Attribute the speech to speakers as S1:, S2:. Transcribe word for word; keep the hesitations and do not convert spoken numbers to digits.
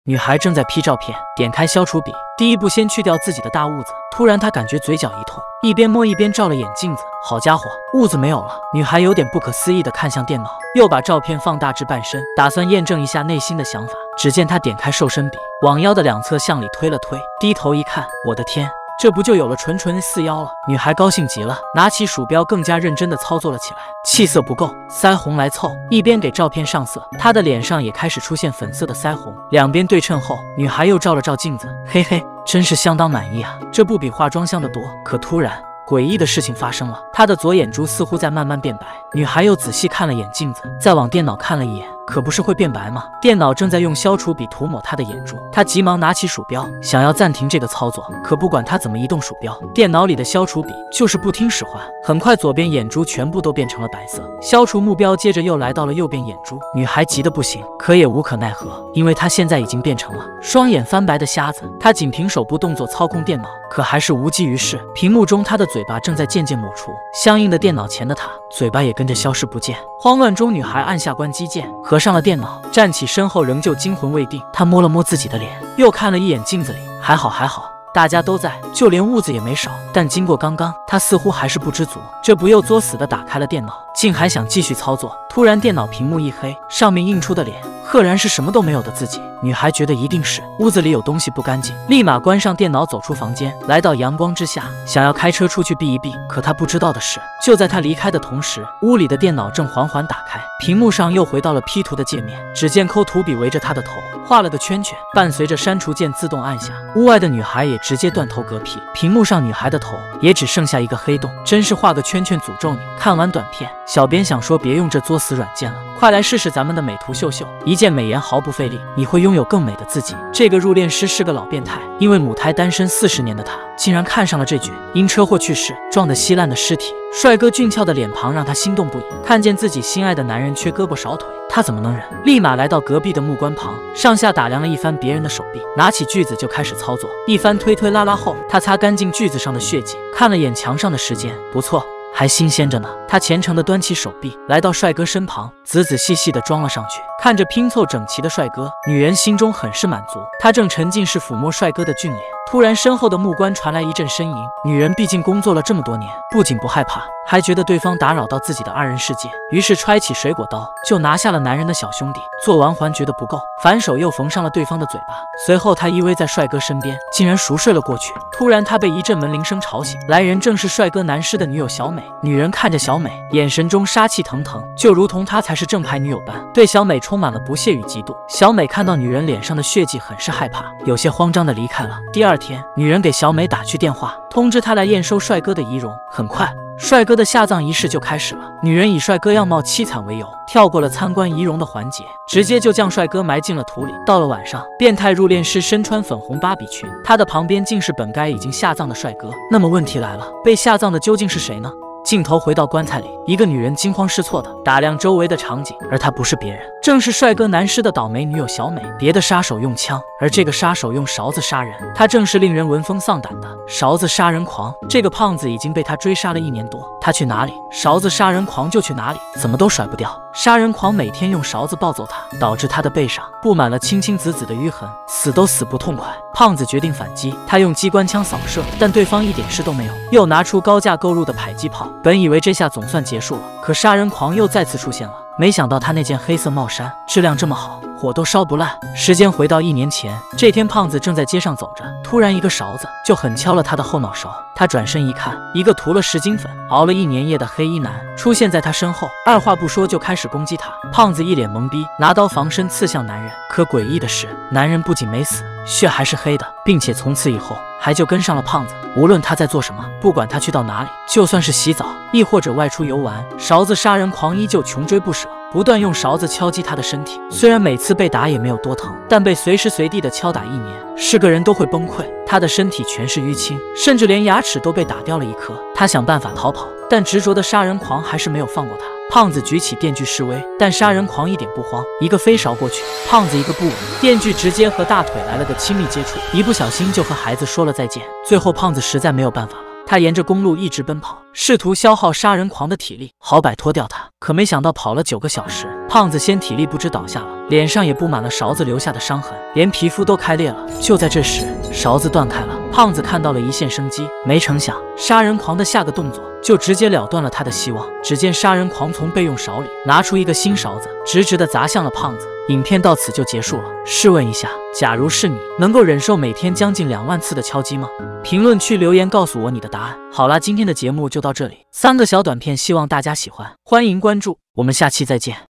S1: 女孩正在 P 照片，点开消除笔，第一步先去掉自己的大痦子。突然，她感觉嘴角一痛，一边摸一边照了眼镜子。好家伙，痦子没有了！女孩有点不可思议地看向电脑，又把照片放大至半身，打算验证一下内心的想法。只见她点开瘦身笔，往腰的两侧向里推了推，低头一看，我的天！ 这不就有了纯纯四腰了？女孩高兴极了，拿起鼠标更加认真地操作了起来。气色不够，腮红来凑。一边给照片上色，她的脸上也开始出现粉色的腮红。两边对称后，女孩又照了照镜子，嘿嘿，真是相当满意啊！这不比化妆香的多。可突然， 诡异的事情发生了，她的左眼珠似乎在慢慢变白。女孩又仔细看了眼镜子，再往电脑看了一眼，可不是会变白吗？电脑正在用消除笔涂抹她的眼珠，她急忙拿起鼠标，想要暂停这个操作。可不管她怎么移动鼠标，电脑里的消除笔就是不听使唤。很快，左边眼珠全部都变成了白色。消除目标接着又来到了右边眼珠，女孩急得不行，可也无可奈何，因为她现在已经变成了双眼翻白的瞎子。她仅凭手部动作操控电脑，可还是无济于事。屏幕中，她的嘴 嘴巴正在渐渐抹除，相应的电脑前的她，嘴巴也跟着消失不见。慌乱中，女孩按下关机键，合上了电脑，站起身后仍旧惊魂未定。她摸了摸自己的脸，又看了一眼镜子里，还好还好，大家都在，就连痦子也没少。但经过刚刚，她似乎还是不知足，这不又作死地打开了电脑，竟还想继续操作。突然，电脑屏幕一黑，上面映出的脸 赫然是什么都没有的自己。女孩觉得一定是屋子里有东西不干净，立马关上电脑，走出房间，来到阳光之下，想要开车出去避一避。可她不知道的是，就在她离开的同时，屋里的电脑正缓缓打开，屏幕上又回到了 P 图的界面。只见抠图笔围着她的头画了个圈圈，伴随着删除键自动按下，屋外的女孩也直接断头嗝屁，屏幕上女孩的头也只剩下一个黑洞。真是画个圈圈诅咒你！看完短片，小编想说别用这作死软件了，快来试试咱们的美图秀秀，一键美颜毫不费力，你会拥有更美的自己。这个入殓师是个老变态，因为母胎单身四十年的他，竟然看上了这具因车祸去世撞得稀烂的尸体。帅哥俊俏的脸庞让他心动不已，看见自己心爱的男人缺胳膊少腿，他怎么能忍？立马来到隔壁的木棺旁，上下打量了一番别人的手臂，拿起锯子就开始操作。一番推推拉拉后，他擦干净锯子上的血迹，看了眼墙上的时间，不错， 还新鲜着呢。他虔诚地端起手臂，来到帅哥身旁，仔仔细细地装了上去。看着拼凑整齐的帅哥，女人心中很是满足。她正沉浸式抚摸帅哥的俊脸，突然身后的木棺传来一阵呻吟。女人毕竟工作了这么多年，不仅不害怕，还觉得对方打扰到自己的二人世界，于是揣起水果刀就拿下了男人的小兄弟。做完还觉得不够，反手又缝上了对方的嘴巴。随后他依偎在帅哥身边，竟然熟睡了过去。突然他被一阵门铃声吵醒，来人正是帅哥男尸的女友小美。 女人看着小美，眼神中杀气腾腾，就如同她才是正牌女友般，对小美充满了不屑与嫉妒。小美看到女人脸上的血迹，很是害怕，有些慌张的离开了。第二天，女人给小美打去电话，通知她来验收帅哥的遗容。很快， 帅哥的下葬仪式就开始了。女人以帅哥样貌凄惨为由，跳过了参观遗容的环节，直接就将帅哥埋进了土里。到了晚上，变态入殓师身穿粉红芭比裙，他的旁边竟是本该已经下葬的帅哥。那么问题来了，被下葬的究竟是谁呢？ 镜头回到棺材里，一个女人惊慌失措地打量周围的场景，而她不是别人，正是帅哥男尸的倒霉女友小美。别的杀手用枪，而这个杀手用勺子杀人，他正是令人闻风丧胆的勺子杀人狂。这个胖子已经被他追杀了一年多，他去哪里，勺子杀人狂就去哪里，怎么都甩不掉。杀人狂每天用勺子暴揍他，导致他的背上布满了青青紫紫的淤痕，死都死不痛快。胖子决定反击，他用机关枪扫射，但对方一点事都没有，又拿出高价购入的迫击炮。 本以为这下总算结束了，可杀人狂又再次出现了。没想到他那件黑色帽衫质量这么好，火都烧不烂。时间回到一年前，这天胖子正在街上走着，突然一个勺子就狠敲了他的后脑勺。他转身一看，一个涂了十斤粉、熬了一年夜的黑衣男出现在他身后，二话不说就开始攻击他。胖子一脸懵逼，拿刀防身刺向男人。可诡异的是，男人不仅没死，血还是黑的，并且从此以后 还就跟上了胖子，无论他在做什么，不管他去到哪里，就算是洗澡，亦或者外出游玩，勺子杀人狂依旧穷追不舍，不断用勺子敲击他的身体。虽然每次被打也没有多疼，但被随时随地的敲打一年，是个人都会崩溃。他的身体全是淤青，甚至连牙齿都被打掉了一颗。他想办法逃跑，但执着的杀人狂还是没有放过他。胖子举起电锯示威，但杀人狂一点不慌，一个飞勺过去，胖子一个不稳，电锯直接和大腿来了个亲密接触，一不小心就和孩子说了再见。最后，胖子实在没有办法了。 他沿着公路一直奔跑，试图消耗杀人狂的体力，好摆脱掉他。可没想到跑了九个小时，胖子先体力不支倒下了，脸上也布满了勺子留下的伤痕，连皮肤都开裂了。就在这时，勺子断开了，胖子看到了一线生机。没成想，杀人狂的下个动作就直接了断了他的希望。只见杀人狂从备用勺里拿出一个新勺子，直直的砸向了胖子。影片到此就结束了。试问一下，假如是你，能够忍受每天将近两万次的敲击吗？评论区留言告诉我你的答案。好啦，今天的节目就到这里，三个小短片，希望大家喜欢，欢迎关注，我们下期再见。